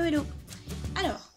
hello. Alors,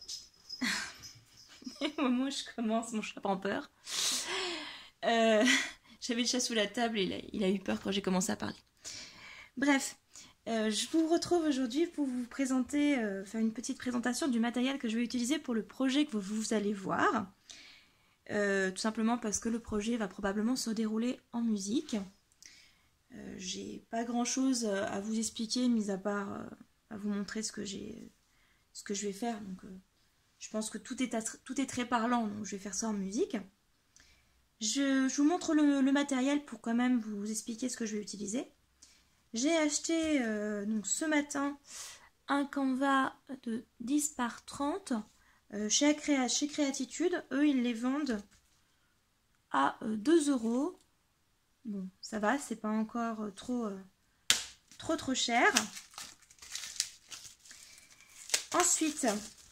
au moment où je commence, mon chat prend peur. J'avais le chat sous la table et il a eu peur quand j'ai commencé à parler. Bref, je vous retrouve aujourd'hui pour vous présenter, faire une petite présentation du matériel que je vais utiliser pour le projet que vous allez voir. Tout simplement parce que le projet va probablement se dérouler en musique. J'ai pas grand chose à vous expliquer, mis à part à vous montrer ce que je vais faire. Donc, je pense que tout est très parlant, donc je vais faire ça en musique. Je vous montre le matériel pour quand même vous expliquer ce que je vais utiliser. J'ai acheté donc ce matin un canevas de 10 par 30 chez Créatitude. Eux, ils les vendent à 2 €. Bon, ça va, c'est pas encore trop cher. Ensuite,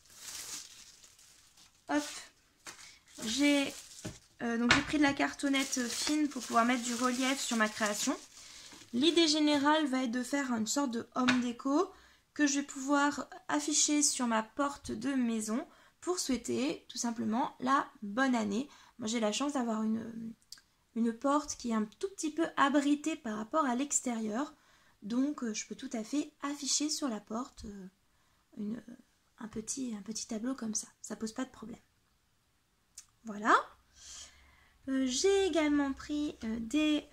hop, j'ai pris de la cartonnette fine pour pouvoir mettre du relief sur ma création. L'idée générale va être de faire une sorte de home déco que je vais pouvoir afficher sur ma porte de maison pour souhaiter tout simplement la bonne année. Moi, j'ai la chance d'avoir une porte qui est un tout petit peu abritée par rapport à l'extérieur. Donc, je peux tout à fait afficher sur la porte un petit tableau comme ça. Ça pose pas de problème. Voilà. J'ai également pris des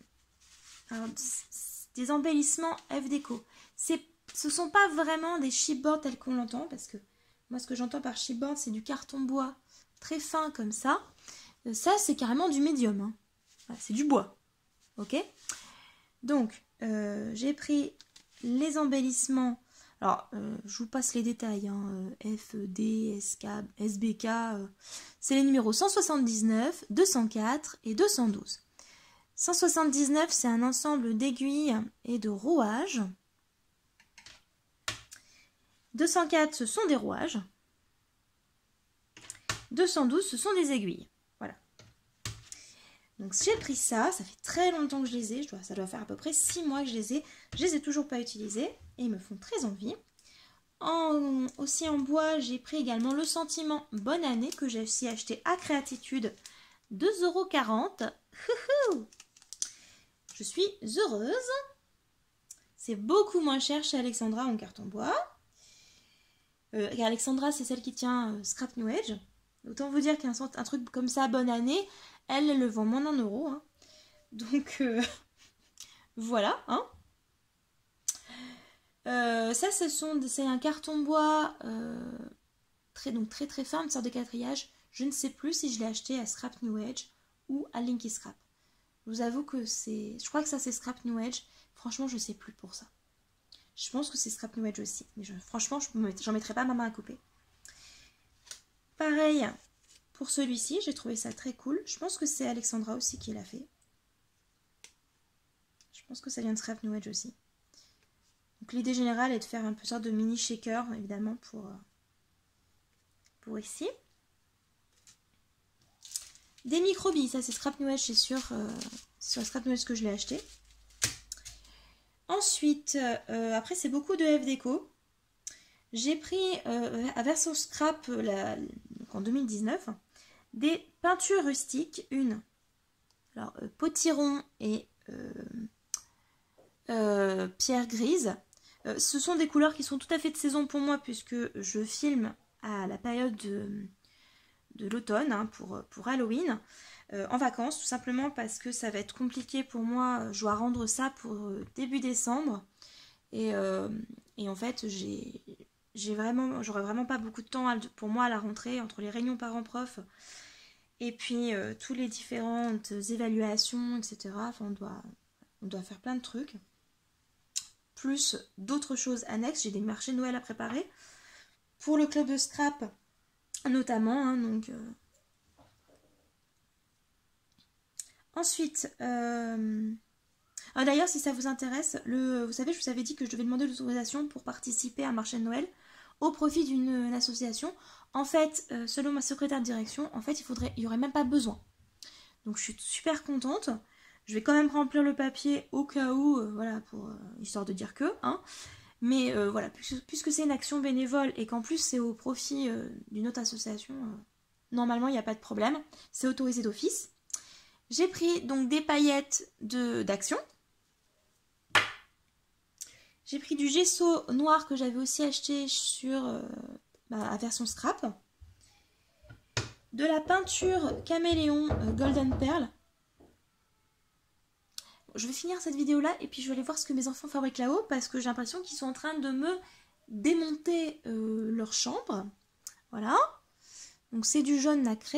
embellissements F-Déco. Ce sont pas vraiment des chipboards tels qu'on l'entend, parce que moi, ce que j'entends par chipboard, c'est du carton bois très fin comme ça. Ça, c'est carrément du médium. Hein. Voilà, c'est du bois. Ok ? Donc, j'ai pris les embellissements. Alors, je vous passe les détails. Hein. F, D, SK, SBK. C'est les numéros 179, 204 et 212. 179, c'est un ensemble d'aiguilles et de rouages. 204, ce sont des rouages. 212, ce sont des aiguilles. Voilà. Donc j'ai pris ça fait très longtemps que je les ai. Ça doit faire à peu près 6 mois que je les ai. Je les ai toujours pas utilisés et ils me font très envie. Aussi en bois, j'ai pris également le sentiment Bonne Année que j'ai aussi acheté à Créatitude. 2,40 €. Je suis heureuse. C'est beaucoup moins cher chez Alexandra en carton bois. Alexandra, c'est celle qui tient Scrap New Age. Autant vous dire qu'un truc comme ça, Bonne Année, elle le vend moins d'1 €. Hein. Donc, voilà. Hein. Ça, c'est un carton bois très fin, une sorte de quatriage. Je ne sais plus si je l'ai acheté à Scrap New Age ou à Linky Scrap. Je vous avoue que je crois que ça c'est Scrap New Age. Franchement, je sais plus pour ça. Je pense que c'est Scrap New Age aussi. Mais franchement, j'en mettrai pas ma main à couper. Pareil pour celui-ci, j'ai trouvé ça très cool. Je pense que c'est Alexandra aussi qui l'a fait. Je pense que ça vient de Scrap New Age aussi. Donc l'idée générale est de faire un peu sorte de mini shaker, évidemment, pour ici. Des microbilles, ça c'est Scrap New Age, c'est sur Scrap New Age que je l'ai acheté. Ensuite, après c'est beaucoup de F-Déco. J'ai pris à version scrap en 2019 des peintures rustiques, alors potiron et pierre grise. Ce sont des couleurs qui sont tout à fait de saison pour moi puisque je filme à la période de l'automne hein, pour Halloween en vacances, tout simplement parce que ça va être compliqué pour moi. Je dois rendre ça pour début décembre et en fait j'aurais vraiment pas beaucoup de temps pour moi à la rentrée entre les réunions parents-prof et puis tous les différentes évaluations, etc. Enfin, on doit faire plein de trucs. Plus d'autres choses annexes. J'ai des marchés de Noël à préparer pour le club de scrap notamment. Hein, donc, Ensuite, d'ailleurs si ça vous intéresse, vous savez, je vous avais dit que je devais demander l'autorisation pour participer à un marché de Noël au profit d'une association. En fait, selon ma secrétaire de direction, en fait, il n'y aurait même pas besoin. Donc je suis super contente. Je vais quand même remplir le papier au cas où, voilà, histoire de dire que, hein. Mais voilà, puisque c'est une action bénévole et qu'en plus c'est au profit d'une autre association, normalement il n'y a pas de problème, c'est autorisé d'office. J'ai pris donc des paillettes d'action. J'ai pris du gesso noir que j'avais aussi acheté sur à version scrap. De la peinture caméléon Golden Pearl. Je vais finir cette vidéo là et puis je vais aller voir ce que mes enfants fabriquent là-haut parce que j'ai l'impression qu'ils sont en train de me démonter leur chambre. Voilà. Donc c'est du jaune nacré.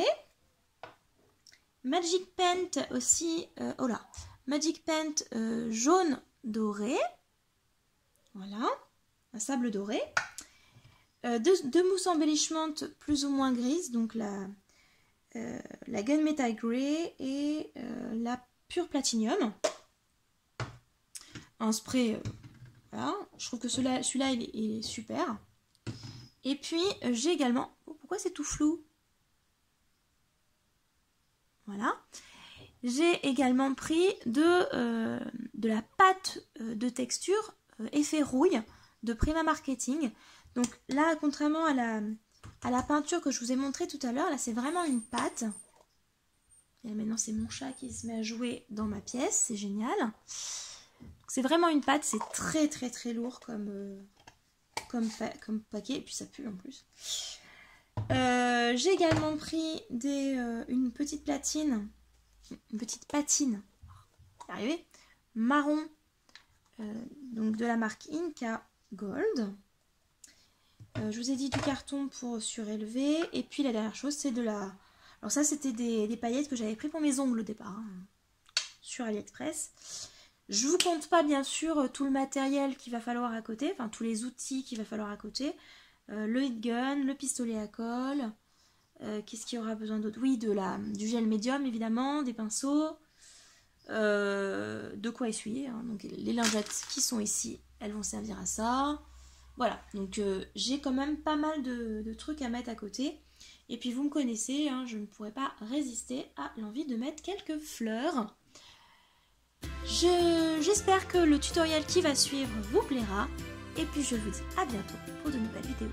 Magic Paint aussi. Oh là. Magic Paint jaune doré. Voilà. Un sable doré. Deux mousses embellishment plus ou moins grises. Donc la Gunmetal Grey et la Pure Platinum. Un spray, voilà, je trouve que celui-là il est super. Et puis j'ai également, oh, pourquoi c'est tout flou? Voilà, j'ai également pris de la pâte de texture effet rouille de Prima Marketing. Donc là, contrairement à la peinture que je vous ai montré tout à l'heure, là c'est vraiment une pâte. Et là, maintenant c'est mon chat qui se met à jouer dans ma pièce, c'est génial. C'est vraiment une pâte, c'est très très très lourd comme paquet, et puis ça pue en plus. J'ai également pris une petite patine, arrivé, marron, donc de la marque Inca Gold. Je vous ai dit du carton pour surélever, et puis la dernière chose c'est de la... Alors ça c'était des paillettes que j'avais pris pour mes ongles au départ, hein, sur AliExpress. Je vous compte pas bien sûr tout le matériel qu'il va falloir à côté, enfin tous les outils qu'il va falloir à côté. Le heat gun, le pistolet à colle, qu'est-ce qu'il y aura besoin d'autre? Oui, du gel médium évidemment, des pinceaux, de quoi essuyer, hein. Donc les lingettes qui sont ici, elles vont servir à ça. Voilà, donc j'ai quand même pas mal de trucs à mettre à côté. Et puis vous me connaissez, hein, je ne pourrais pas résister à l'envie de mettre quelques fleurs. J'espère que le tutoriel qui va suivre vous plaira. Et puis je vous dis à bientôt pour de nouvelles vidéos.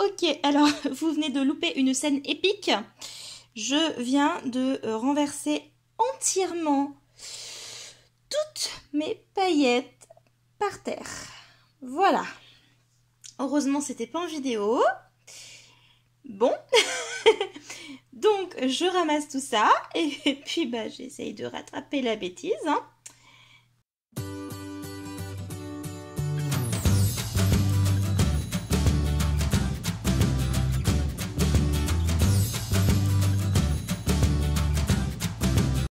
Ok, alors vous venez de louper une scène épique. Je viens de renverser entièrement toutes mes paillettes par terre. Voilà. Heureusement, c'était pas en vidéo. Bon. Donc, je ramasse tout ça et puis j'essaye de rattraper la bêtise. Hein.